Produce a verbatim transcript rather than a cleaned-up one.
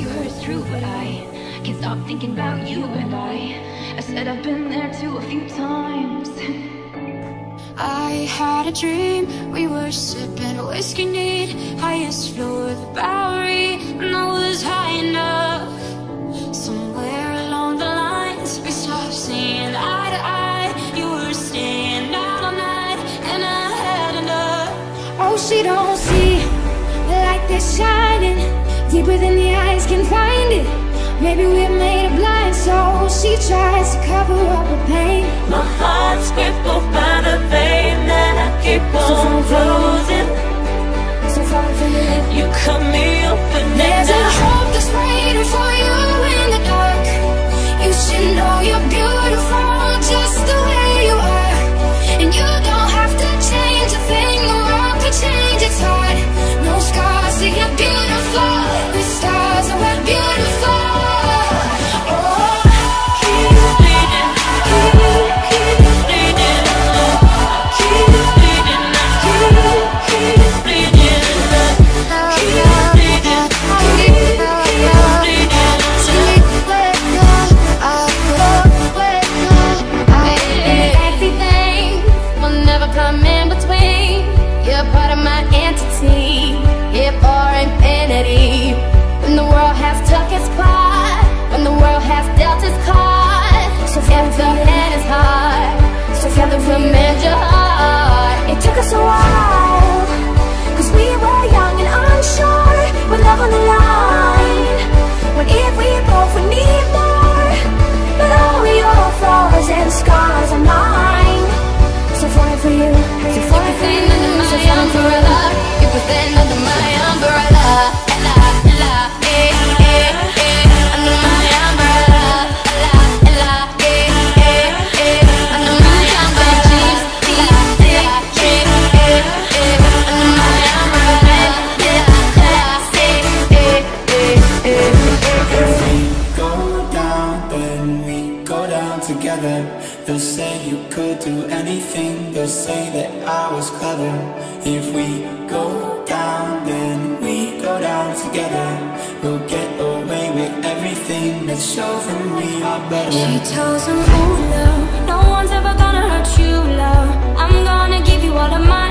you heard is true, but I can't stop thinking about you. And I, I said I've been there too a few times. I had a dream, we were sipping whiskey neat, highest floor of the Bowery, and I was high enough. Somewhere along the lines, we stopped seeing eye to eye. You were staying out all night, and I had enough. Oh, she don't see the light that's shining deeper than the eyes can find it. Maybe we're made of blind, so she tries to cover up her pain. My heart's crippled by the vein that I keep on closing. So far from you, you cut me open. There's a hope that's waiting for you in the dark. You should know you're beautiful just the way you are. And you don't have to change a thing, the world could change its heart. No scars, so you're beautiful. The stars are we're beautiful. When the world has took its part, when the world has dealt its card, so if the hand is hard, so together we'll mend your heart. It took us a while, cause we were young and unsure, with love on the line. When if we both would need more, but all your flaws and scars are mine. So falling for you, so falling for you, so falling for love. You put that under my umbrella. They'll say you could do anything, they'll say that I was clever. If we go down, then we go down together. We'll get away with everything, let's show them we are better. She tells him, oh love, no one's ever gonna hurt you, love. I'm gonna give you all of my